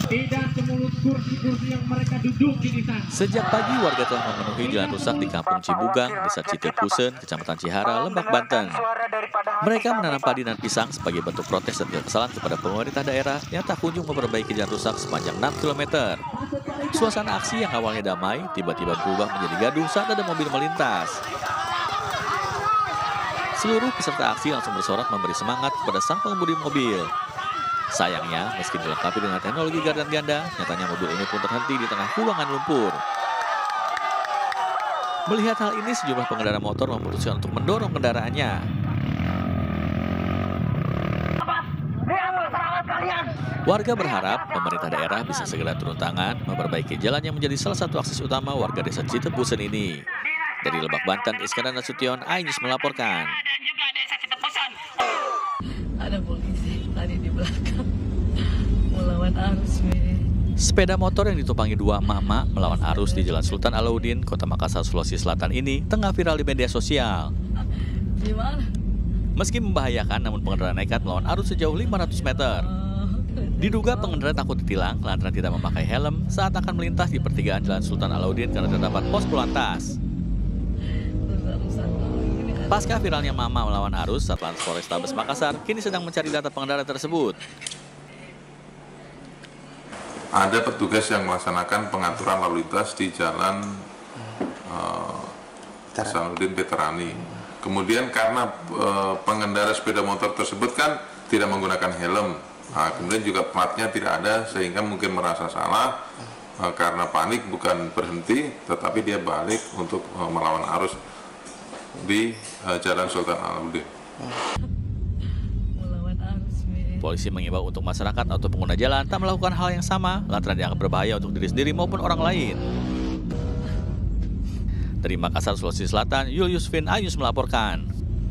Tidak semulut kursi-kursi yang mereka duduki di sana. Sejak pagi warga telah memenuhi jalan rusak di Kampung Cibugang, Desa Citepusen, Kecamatan Cihara, Lebak, Banten. Mereka menanam padi dan pisang sebagai bentuk protes dan kekesalan kepada pemerintah daerah yang tak kunjung memperbaiki jalan rusak sepanjang 6 km. Suasana aksi yang awalnya damai tiba-tiba berubah menjadi gaduh saat ada mobil melintas. Seluruh peserta aksi langsung bersorak memberi semangat kepada sang pengemudi mobil. Sayangnya, meski dilengkapi dengan teknologi gardan ganda, nyatanya mobil ini pun terhenti di tengah kubangan lumpur. Melihat hal ini, sejumlah pengendara motor memutuskan untuk mendorong kendaraannya. Warga berharap pemerintah daerah bisa segera turun tangan memperbaiki jalan yang menjadi salah satu akses utama warga Desa Citepusen ini. Dari Lebak, Banten, Iskandar Nasution, iNews melaporkan. Ada polisi tadi di belakang melawan arus. Sepeda motor yang ditumpangi dua emak-emak melawan arus di Jalan Sultan Alauddin, Kota Makassar, Sulawesi Selatan ini tengah viral di media sosial. Gimana? Meski membahayakan, namun pengendara nekat melawan arus sejauh 500 meter. Diduga pengendara takut ditilang lantaran tidak memakai helm saat akan melintas di pertigaan Jalan Sultan Alauddin karena terdapat pos polantas. Pasca viralnya mama melawan arus, Satlantas Polrestabes Makassar kini sedang mencari data pengendara tersebut. Ada petugas yang melaksanakan pengaturan lalu lintas di Jalan Hasanuddin Veterani. Kemudian karena pengendara sepeda motor tersebut kan tidak menggunakan helm, kemudian juga platnya tidak ada sehingga mungkin merasa salah karena panik bukan berhenti, tetapi dia balik untuk melawan arus di Jalan Sultan Alauddin. Polisi mengimbau untuk masyarakat atau pengguna jalan tak melakukan hal yang sama lantaran dianggap berbahaya untuk diri sendiri maupun orang lain. Dari Makassar, Sulawesi Selatan, Julius Vin, iNews melaporkan.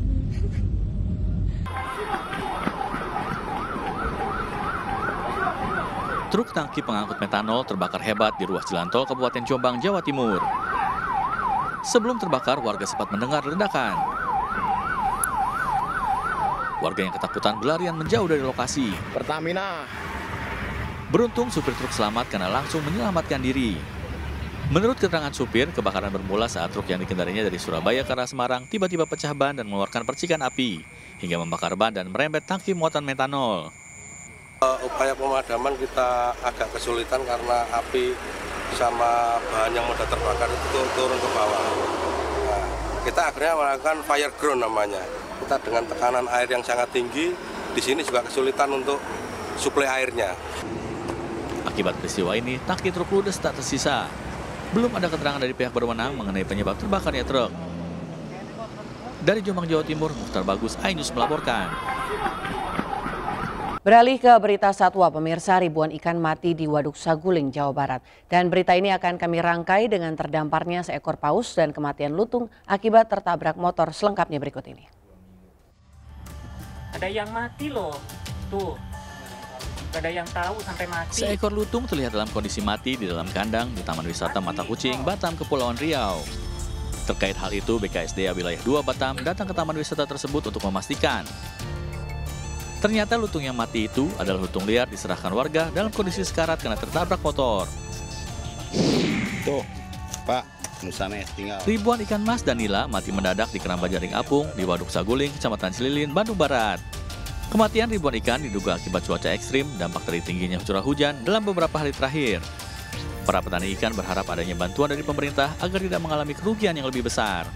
Truk tangki pengangkut metanol terbakar hebat di ruas jalan tol Kabupaten Jombang, Jawa Timur. Sebelum terbakar, warga sempat mendengar ledakan. Warga yang ketakutan berlarian menjauh dari lokasi. Pertamina. Beruntung supir truk selamat karena langsung menyelamatkan diri. Menurut keterangan supir, kebakaran bermula saat truk yang dikendarinya dari Surabaya ke arah Semarang tiba-tiba pecah ban dan mengeluarkan percikan api, hingga membakar ban dan merembet tangki muatan metanol. Upaya pemadaman kita agak kesulitan karena api sama bahan yang mudah terbakar itu turun ke bawah. Nah, kita akhirnya melakukan fire ground namanya. Kita dengan tekanan air yang sangat tinggi, di sini juga kesulitan untuk suplai airnya. Akibat peristiwa ini, tangki truk ludes tak tersisa. Belum ada keterangan dari pihak berwenang mengenai penyebab terbakarnya truk. Dari Jombang, Jawa Timur, Mukhtar Bagus, iNews melaporkan. Beralih ke berita satwa, pemirsa, ribuan ikan mati di Waduk Saguling, Jawa Barat. Dan berita ini akan kami rangkai dengan terdamparnya seekor paus dan kematian lutung akibat tertabrak motor. Selengkapnya berikut ini. Ada yang mati loh, tuh. Gak ada yang tahu sampai mati. Seekor lutung terlihat dalam kondisi mati di dalam kandang di Taman Wisata Mata Kucing, Batam, Kepulauan Riau. Terkait hal itu, BKSDA Wilayah 2 Batam datang ke Taman Wisata tersebut untuk memastikan. Ternyata lutung yang mati itu adalah lutung liar diserahkan warga dalam kondisi sekarat karena tertabrak motor. Tuh, Pak, Nusanes tinggal. Ribuan ikan mas dan nila mati mendadak di keramba jaring apung di Waduk Saguling, Kecamatan Cililin, Bandung Barat. Kematian ribuan ikan diduga akibat cuaca ekstrim, dampak dari tingginya curah hujan dalam beberapa hari terakhir. Para petani ikan berharap adanya bantuan dari pemerintah agar tidak mengalami kerugian yang lebih besar.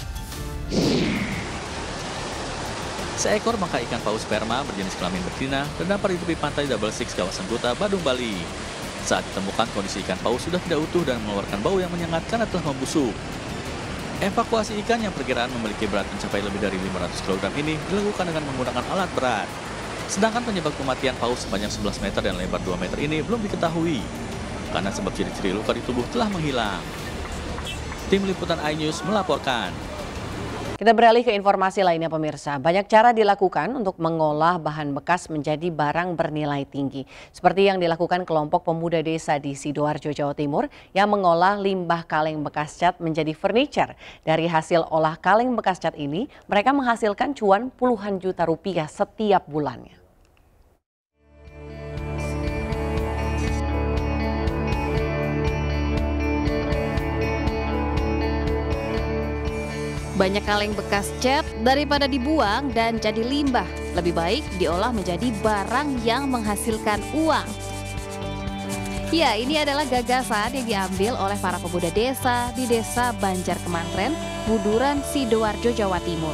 Seekor bangka ikan paus sperma berjenis kelamin betina terdampar di tepi pantai Double Six, kawasan Kuta, Badung, Bali. Saat ditemukan, kondisi ikan paus sudah tidak utuh dan mengeluarkan bau yang menyengat karena telah membusuk. Evakuasi ikan yang perkiraan memiliki berat mencapai lebih dari 500 kg ini dilakukan dengan menggunakan alat berat. Sedangkan penyebab kematian paus sepanjang 11 meter dan lebar 2 meter ini belum diketahui, karena sebab ciri-ciri luka di tubuh telah menghilang. Tim Liputan iNews melaporkan. Kita beralih ke informasi lainnya, pemirsa. Banyak cara dilakukan untuk mengolah bahan bekas menjadi barang bernilai tinggi. Seperti yang dilakukan kelompok pemuda desa di Sidoarjo, Jawa Timur yang mengolah limbah kaleng bekas cat menjadi furniture. Dari hasil olah kaleng bekas cat ini, mereka menghasilkan cuan puluhan juta rupiah setiap bulannya. Banyak kaleng bekas cat daripada dibuang dan jadi limbah. Lebih baik diolah menjadi barang yang menghasilkan uang. Ya, ini adalah gagasan yang diambil oleh para pemuda desa di Desa Banjar Kemantren, Buduran, Sidoarjo, Jawa Timur.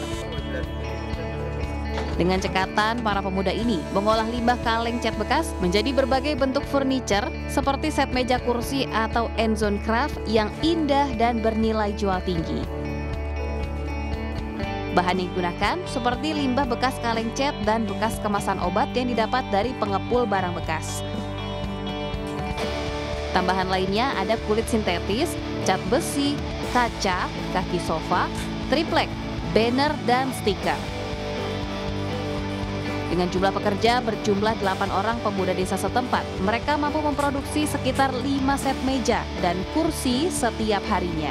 Dengan cekatan, para pemuda ini mengolah limbah kaleng cat bekas menjadi berbagai bentuk furniture seperti set meja kursi atau endzone craft yang indah dan bernilai jual tinggi. Bahan yang digunakan seperti limbah bekas kaleng cat dan bekas kemasan obat yang didapat dari pengepul barang bekas. Tambahan lainnya ada kulit sintetis, cat besi, kaca, kaki sofa, triplek, banner, dan stiker. Dengan jumlah pekerja berjumlah 8 orang pemuda desa setempat, mereka mampu memproduksi sekitar 5 set meja dan kursi setiap harinya.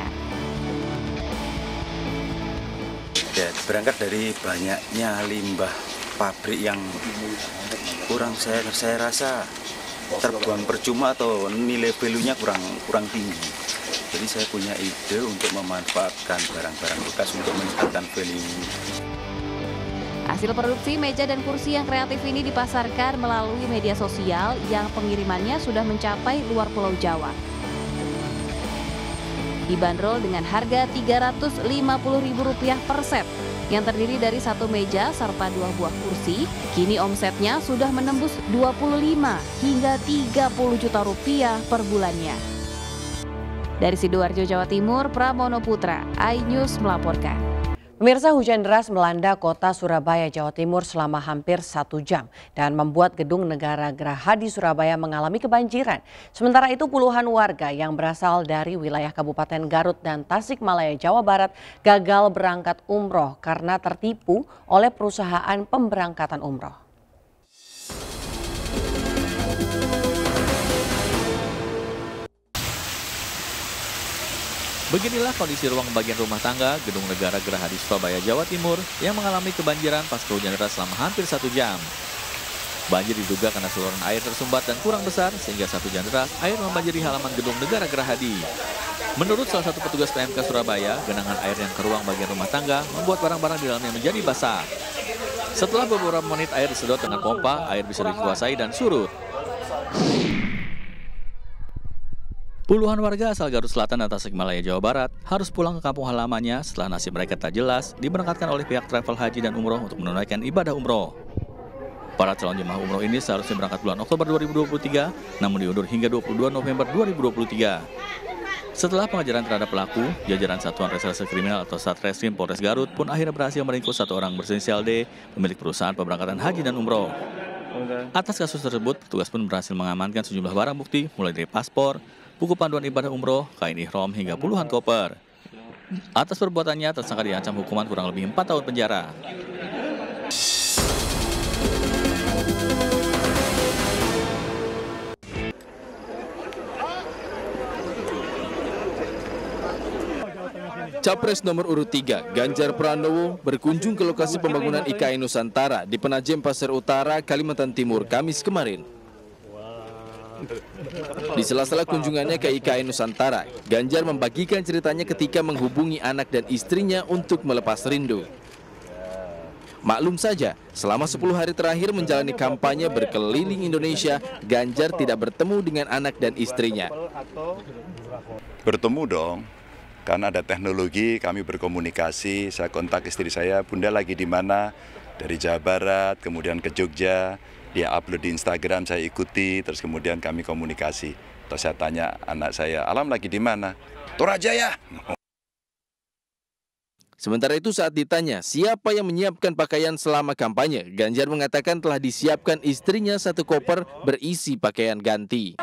Ya, berangkat dari banyaknya limbah pabrik yang kurang saya rasa terbuang percuma atau nilai value-nya kurang tinggi. Jadi saya punya ide untuk memanfaatkan barang-barang bekas untuk meningkatkan value. Hasil produksi meja dan kursi yang kreatif ini dipasarkan melalui media sosial yang pengirimannya sudah mencapai luar Pulau Jawa. Dibanderol dengan harga Rp350.000 per set, yang terdiri dari 1 meja serta 2 buah kursi. Kini omsetnya sudah menembus 25 hingga 30 juta rupiah per bulannya. Dari Sidoarjo, Jawa Timur, Pramono Putra, iNews melaporkan. Pemirsa, hujan deras melanda kota Surabaya, Jawa Timur selama hampir 1 jam dan membuat gedung Negara Geraha di Surabaya mengalami kebanjiran. Sementara itu puluhan warga yang berasal dari wilayah Kabupaten Garut dan Tasikmalaya, Jawa Barat gagal berangkat umroh karena tertipu oleh perusahaan pemberangkatan umroh. Beginilah kondisi ruang bagian rumah tangga Gedung Negara Geraha di Surabaya, Jawa Timur yang mengalami kebanjiran pasca hujan deras selama hampir 1 jam. Banjir diduga karena saluran air tersumbat dan kurang besar sehingga saat hujan deras air membanjiri halaman Gedung Negara Gerahadi. Menurut salah satu petugas PMK Surabaya, genangan air yang ke ruang bagian rumah tangga membuat barang-barang di dalamnya menjadi basah. Setelah beberapa menit air disedot dengan pompa, air bisa dikuasai dan surut. Puluhan warga asal Garut Selatan dan Tasikmalaya, Jawa Barat harus pulang ke kampung halamannya setelah nasib mereka tak jelas diberangkatkan oleh pihak travel haji dan umroh untuk menunaikan ibadah umroh. Para calon jemaah umroh ini seharusnya berangkat bulan Oktober 2023, namun diundur hingga 22 November 2023. Setelah pengejaran terhadap pelaku, jajaran Satuan Reserse Kriminal atau Satreskrim Polres Garut pun akhirnya berhasil meringkus 1 orang berinisial D, pemilik perusahaan pemberangkatan haji dan umroh. Atas kasus tersebut, petugas pun berhasil mengamankan sejumlah barang bukti mulai dari paspor, buku panduan ibadah umroh, kain ihram hingga puluhan koper. Atas perbuatannya, tersangka diancam hukuman kurang lebih 4 tahun penjara. Capres nomor urut 3, Ganjar Pranowo, berkunjung ke lokasi pembangunan IKN Nusantara di Penajem, Pasir Utara, Kalimantan Timur, Kamis kemarin. Di sela-sela kunjungannya ke IKN Nusantara, Ganjar membagikan ceritanya ketika menghubungi anak dan istrinya untuk melepas rindu. Maklum saja, selama 10 hari terakhir menjalani kampanye berkeliling Indonesia, Ganjar tidak bertemu dengan anak dan istrinya. Bertemu dong, karena ada teknologi, kami berkomunikasi, saya kontak istri saya, Bunda lagi di mana? Dari Jawa Barat, kemudian ke Jogja. Dia upload di Instagram, saya ikuti, terus kemudian kami komunikasi. Terus saya tanya anak saya, Alam lagi di mana? Toraja ya. Sementara itu saat ditanya siapa yang menyiapkan pakaian selama kampanye, Ganjar mengatakan telah disiapkan istrinya 1 koper berisi pakaian ganti.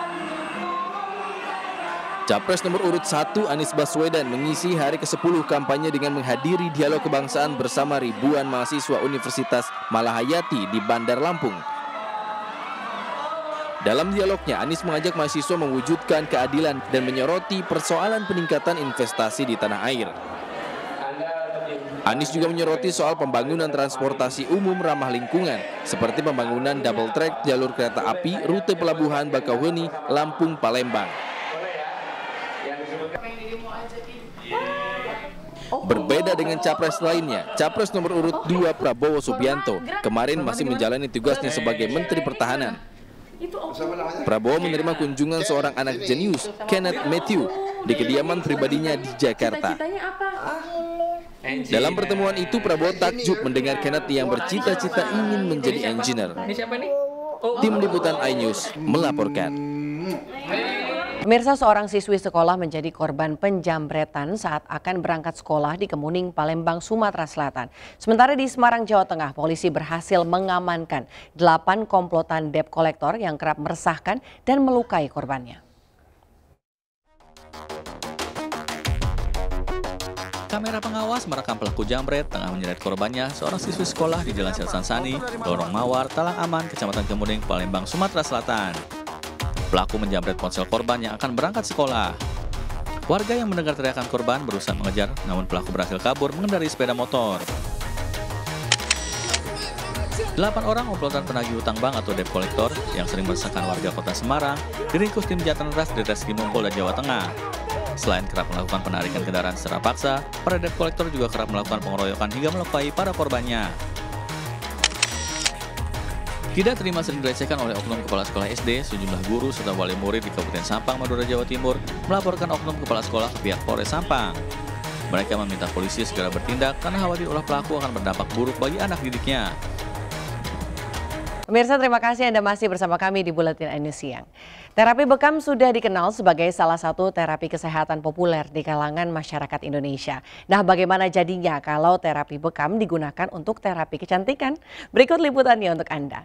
Capres nomor urut 1 Anies Baswedan mengisi hari ke-10 kampanye dengan menghadiri dialog kebangsaan bersama ribuan mahasiswa Universitas Malahayati di Bandar Lampung. Dalam dialognya, Anies mengajak mahasiswa mewujudkan keadilan dan menyoroti persoalan peningkatan investasi di tanah air. Anies juga menyoroti soal pembangunan transportasi umum ramah lingkungan, seperti pembangunan double track jalur kereta api rute pelabuhan Bakauheni, Lampung, Palembang. Berbeda dengan capres lainnya, capres nomor urut 2 Prabowo Subianto kemarin masih menjalani tugasnya sebagai Menteri Pertahanan. Prabowo menerima kunjungan seorang anak jenius, Kenneth Matthew, di kediaman pribadinya di Jakarta. Dalam pertemuan itu, Prabowo takjub mendengar Kenneth yang bercita-cita ingin menjadi engineer. Tim Liputan iNews melaporkan. Pemirsa, seorang siswi sekolah menjadi korban penjambretan saat akan berangkat sekolah di Kemuning, Palembang, Sumatera Selatan. Sementara di Semarang, Jawa Tengah, polisi berhasil mengamankan 8 komplotan debt collector yang kerap meresahkan dan melukai korbannya. Kamera pengawas merekam pelaku jambret tengah menyeret korbannya, seorang siswi sekolah di Jalan Silsan Sani, Lorong Mawar, Talang Aman, Kecamatan Kemuning, Palembang, Sumatera Selatan. Pelaku menjambret ponsel korban yang akan berangkat sekolah. Warga yang mendengar teriakan korban berusaha mengejar, namun pelaku berhasil kabur mengendarai sepeda motor. 8 orang komplotan penagih hutang bank atau debt collector yang sering meresahkan warga kota Semarang diringkus tim Jatantras di Reskrimum Polda Jawa Tengah. Selain kerap melakukan penarikan kendaraan secara paksa, para debt collector juga kerap melakukan pengeroyokan hingga melukai para korbannya. Tidak terima sering dilecehkan oleh oknum kepala sekolah SD, sejumlah guru serta wali murid di Kabupaten Sampang, Madura, Jawa Timur melaporkan oknum kepala sekolah ke pihak Polres Sampang. Mereka meminta polisi segera bertindak karena khawatir ulah pelaku akan berdampak buruk bagi anak didiknya. Pemirsa, terima kasih Anda masih bersama kami di Buletin iNews Siang. Terapi bekam sudah dikenal sebagai salah satu terapi kesehatan populer di kalangan masyarakat Indonesia. Nah, bagaimana jadinya kalau terapi bekam digunakan untuk terapi kecantikan? Berikut liputannya untuk Anda.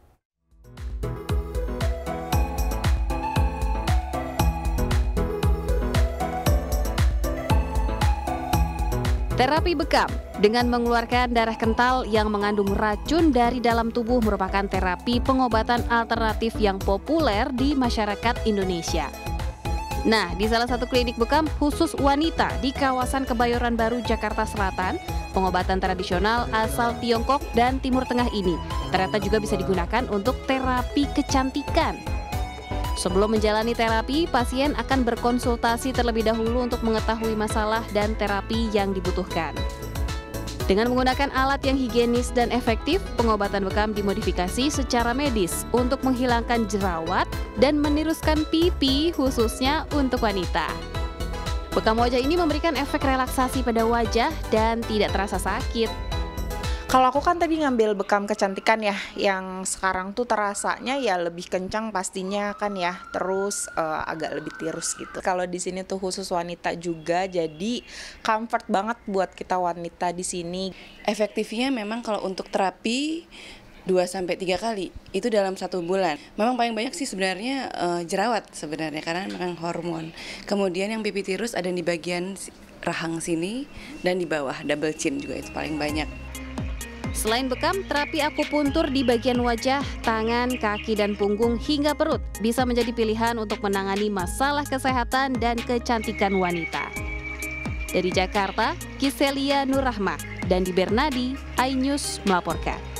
Terapi bekam dengan mengeluarkan darah kental yang mengandung racun dari dalam tubuh merupakan terapi pengobatan alternatif yang populer di masyarakat Indonesia. Nah, di salah satu klinik bekam khusus wanita di kawasan Kebayoran Baru, Jakarta Selatan, pengobatan tradisional asal Tiongkok dan Timur Tengah ini ternyata juga bisa digunakan untuk terapi kecantikan. Sebelum menjalani terapi, pasien akan berkonsultasi terlebih dahulu untuk mengetahui masalah dan terapi yang dibutuhkan. Dengan menggunakan alat yang higienis dan efektif, pengobatan bekam dimodifikasi secara medis untuk menghilangkan jerawat dan meniruskan pipi khususnya untuk wanita. Bekam wajah ini memberikan efek relaksasi pada wajah dan tidak terasa sakit. Kalau aku kan tadi ngambil bekam kecantikan ya, yang sekarang tuh terasanya ya lebih kencang pastinya kan ya, terus agak lebih tirus gitu. Kalau di sini tuh khusus wanita juga, jadi comfort banget buat kita wanita di sini. Efektifnya memang kalau untuk terapi 2-3 kali itu dalam 1 bulan. Memang paling banyak sih sebenarnya jerawat sebenarnya karena memang hormon. Kemudian yang pipi tirus ada di bagian rahang sini dan di bawah double chin juga itu paling banyak. Selain bekam, terapi akupuntur di bagian wajah, tangan, kaki, dan punggung hingga perut bisa menjadi pilihan untuk menangani masalah kesehatan dan kecantikan wanita. Dari Jakarta, Kiselia Nurrahmah dan di Bernadi, iNews melaporkan.